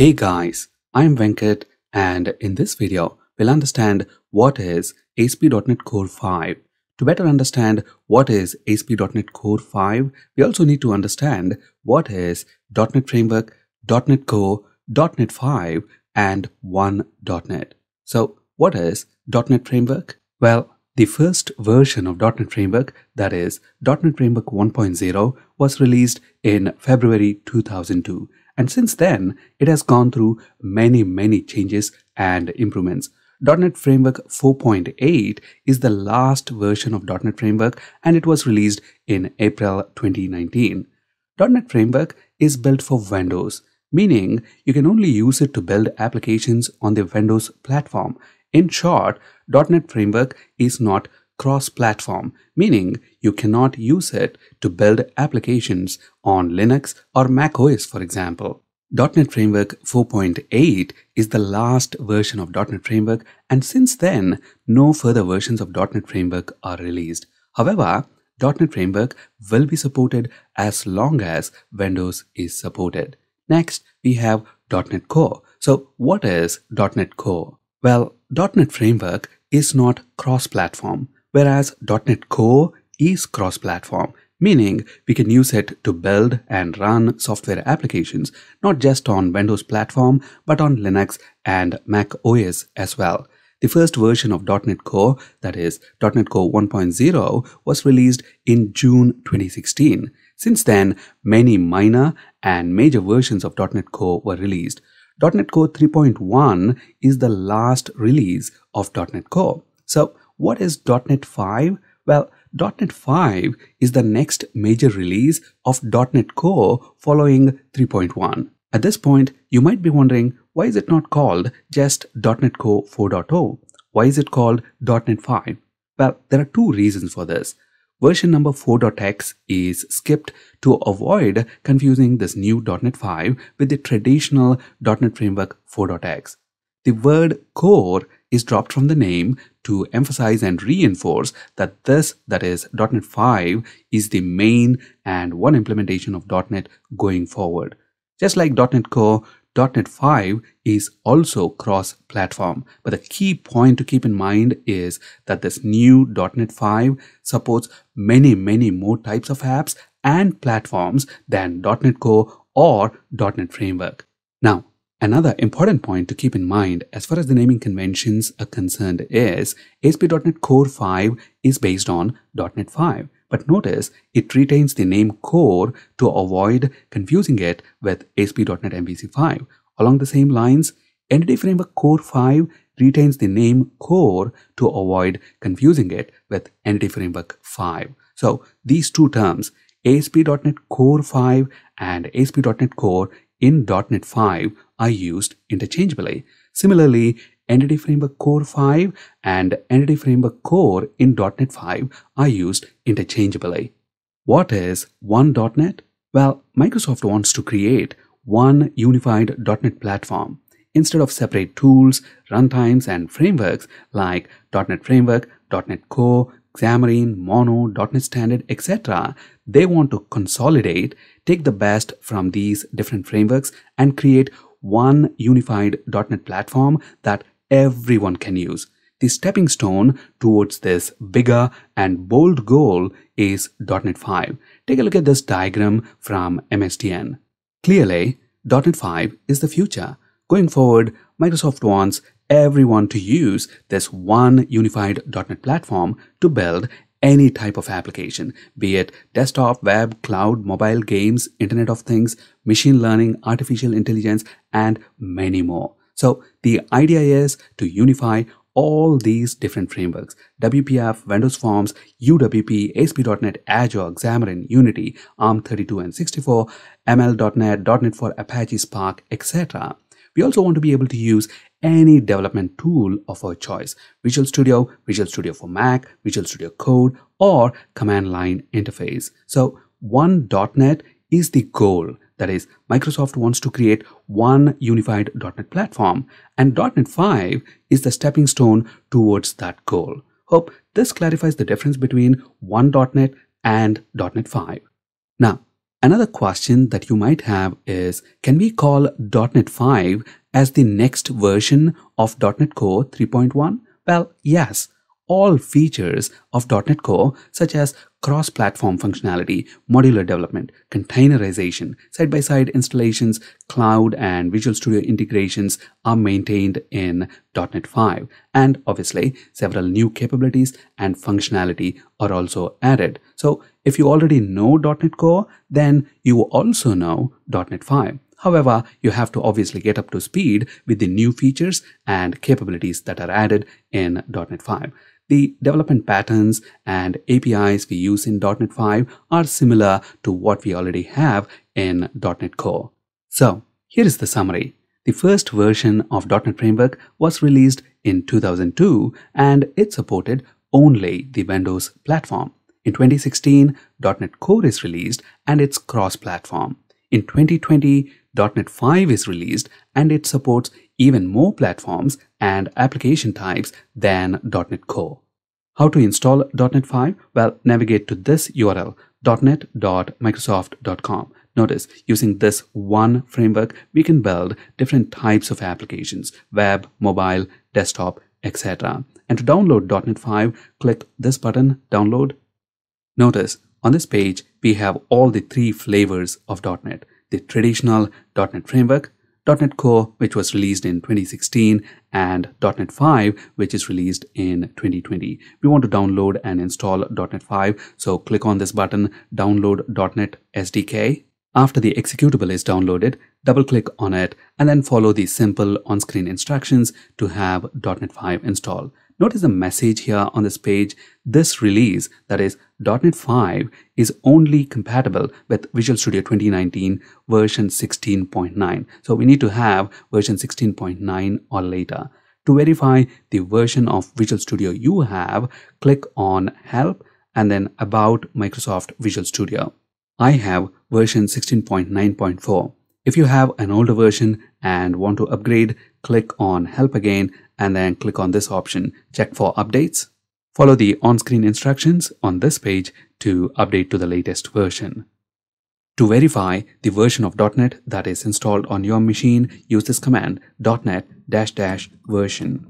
Hey guys, I'm Venkat, and in this video, we'll understand what is ASP.NET Core 5. To better understand what is ASP.NET Core 5, we also need to understand what is .NET Framework, .NET Core, .NET 5, and 1.NET. So, what is .NET Framework? Well, the first version of .NET Framework, that is .NET Framework 1.0, was released in February 2002. And since then, it has gone through many changes and improvements. .NET Framework 4.8 is the last version of .NET Framework, and it was released in April 2019. .NET Framework is built for Windows, meaning you can only use it to build applications on the Windows platform. In short, .NET Framework is not cross-platform, meaning you cannot use it to build applications on Linux or Mac OS, for example. .NET Framework 4.8 is the last version of .NET Framework, and since then, no further versions of .NET Framework are released. However, .NET Framework will be supported as long as Windows is supported. Next, we have .NET Core. So, what is .NET Core? Well, .NET Framework is not cross-platform, whereas .NET Core is cross-platform, meaning we can use it to build and run software applications, not just on Windows platform, but on Linux and Mac OS as well. The first version of .NET Core, that is .NET Core 1.0, was released in June 2016. Since then, many minor and major versions of .NET Core were released. .NET Core 3.1 is the last release of .NET Core. So, what is .NET 5? Well, .NET 5 is the next major release of .NET Core following 3.1. At this point, you might be wondering, why is it not called just .NET Core 4.0? Why is it called .NET 5? Well, there are two reasons for this. Version number 4.x is skipped to avoid confusing this new .NET 5 with the traditional .NET Framework 4.x. The word core is dropped from the name to emphasize and reinforce that this, that is .NET 5, is the main and one implementation of .NET going forward. Just like .NET Core, .NET 5 is also cross-platform, but the key point to keep in mind is that this new .NET 5 supports many more types of apps and platforms than .NET Core or .NET Framework. Now, another important point to keep in mind as far as the naming conventions are concerned is ASP.NET Core 5 is based on .NET 5. But notice it retains the name Core to avoid confusing it with ASP.NET MVC 5. Along the same lines, Entity Framework Core 5 retains the name Core to avoid confusing it with Entity Framework 5. So these two terms, ASP.NET Core 5 and ASP.NET Core in .NET 5 are used interchangeably. Similarly, Entity Framework Core 5 and Entity Framework Core in .NET 5 are used interchangeably. What is 1.NET? Well, Microsoft wants to create one unified .NET platform. Instead of separate tools, runtimes, and frameworks like .NET Framework, .NET Core, Xamarin, Mono, .NET Standard, etc., they want to consolidate, take the best from these different frameworks, and create one unified .NET platform that everyone can use. The stepping stone towards this bigger and bold goal is .NET 5. Take a look at this diagram from MSDN. Clearly, .NET 5 is the future. Going forward, Microsoft wants everyone to use this one unified .NET platform to build any type of application, be it desktop, web, cloud, mobile, games, Internet of Things, machine learning, artificial intelligence, and many more. So the idea is to unify all these different frameworks: WPF, Windows Forms, UWP, ASP.NET, Azure, Xamarin, Unity, ARM32 and 64, ML.NET, .NET for Apache Spark, etc. We also want to be able to use any development tool of our choice: Visual Studio, Visual Studio for Mac, Visual Studio Code, or command line interface. So 1.NET is the goal. That is, Microsoft wants to create one unified .NET platform, and .NET 5 is the stepping stone towards that goal. Hope this clarifies the difference between 1.NET and .NET 5. Now, Another question that you might have is, can we call .NET 5 as the next version of .NET Core 3.1? Well, yes. All features of .NET Core, such as cross-platform functionality, modular development, containerization, side-by-side installations, cloud and Visual Studio integrations are maintained in .NET 5. And obviously, several new capabilities and functionality are also added. So if you already know .NET Core, then you also know .NET 5. However, you have to obviously get up to speed with the new features and capabilities that are added in .NET 5. The development patterns and APIs we use in .NET 5 are similar to what we already have in .NET Core. So, here is the summary. The first version of .NET Framework was released in 2002 and it supported only the Windows platform. In 2016, .NET Core is released and it's cross-platform. In 2020, .NET 5 is released and it supports even more platforms and application types than .NET Core. How to install .NET 5? Well, navigate to this URL, .net.microsoft.com. Notice, using this one framework, we can build different types of applications, web, mobile, desktop, etc. And to download .NET 5, click this button, download. Notice, on this page, we have all the three flavors of .NET. The traditional .NET Framework, .NET Core, which was released in 2016, and .NET 5, which is released in 2020. We want to download and install .NET 5, so click on this button, Download .NET SDK. After the executable is downloaded, double-click on it and then follow the simple on-screen instructions to have .NET 5 installed. Notice the message here on this page. This release, that is .NET 5, is only compatible with Visual Studio 2019 version 16.9. So we need to have version 16.9 or later. To verify the version of Visual Studio you have, click on Help and then About Microsoft Visual Studio. I have version 16.9.4. If you have an older version and want to upgrade, click on Help again and then click on this option, Check for updates. Follow the on-screen instructions on this page to update to the latest version. To verify the version of .NET that is installed on your machine, use this command, .NET-version.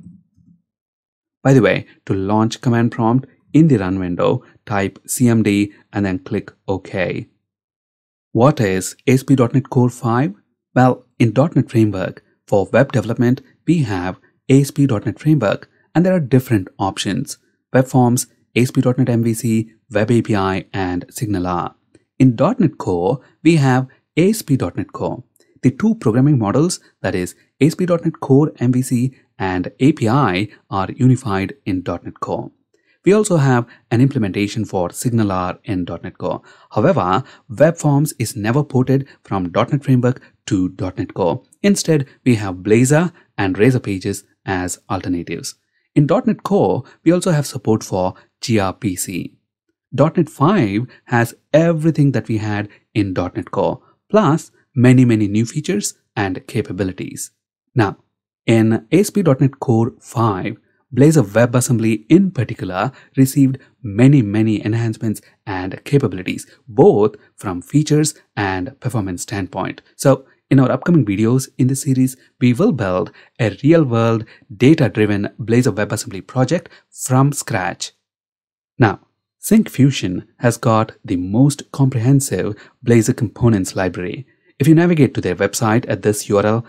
By the way, to launch command prompt in the run window, type cmd and then click OK. What is ASP.NET Core 5? Well, in .NET Framework, for web development, we have ASP.NET Framework and there are different options: Web Forms, ASP.NET MVC, Web API, and SignalR. In .NET Core, we have ASP.NET Core. The two programming models, that is ASP.NET Core MVC and API, are unified in .NET Core. We also have an implementation for SignalR in .NET Core. However, Web Forms is never ported from .NET Framework to .NET Core. Instead, we have Blazor and Razor Pages as alternatives. In .NET Core, we also have support for gRPC. .NET 5 has everything that we had in .NET Core, plus many new features and capabilities. Now, in ASP.NET Core 5, Blazor WebAssembly in particular received many enhancements and capabilities, both from features and performance standpoint. So in our upcoming videos in this series, we will build a real-world data-driven Blazor WebAssembly project from scratch. Now, SyncFusion has got the most comprehensive Blazor components library. If you navigate to their website at this URL,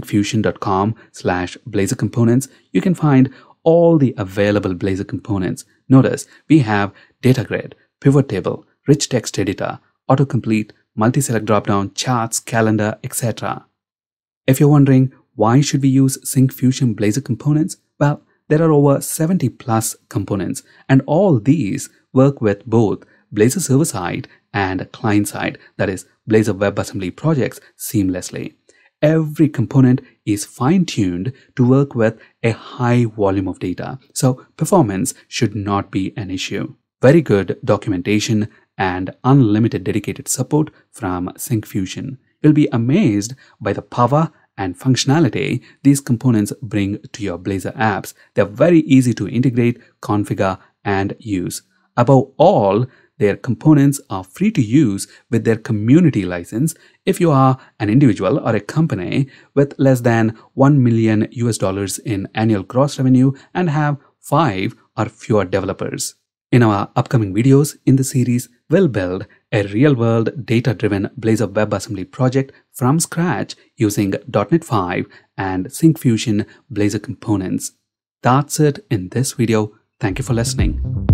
syncfusion.com/Blazor components, you can find all the available Blazor components. Notice we have data grid, pivot table, rich text editor, autocomplete, multi-select dropdown, charts, calendar, etc. If you're wondering why should we use SyncFusion Blazor components, well, there are over 70 plus components and all these work with both Blazor server-side and client-side, that is Blazor WebAssembly projects seamlessly. Every component is fine-tuned to work with a high volume of data, so performance should not be an issue. Very good documentation and unlimited dedicated support from SyncFusion. You'll be amazed by the power and functionality these components bring to your Blazor apps. They're very easy to integrate, configure, and use. Above all, their components are free to use with their community license if you are an individual or a company with less than $1 million in annual gross revenue and have 5 or fewer developers. In our upcoming videos in the series, we'll build a real-world data-driven Blazor WebAssembly project from scratch using .NET 5 and SyncFusion Blazor components. That's it in this video. Thank you for listening.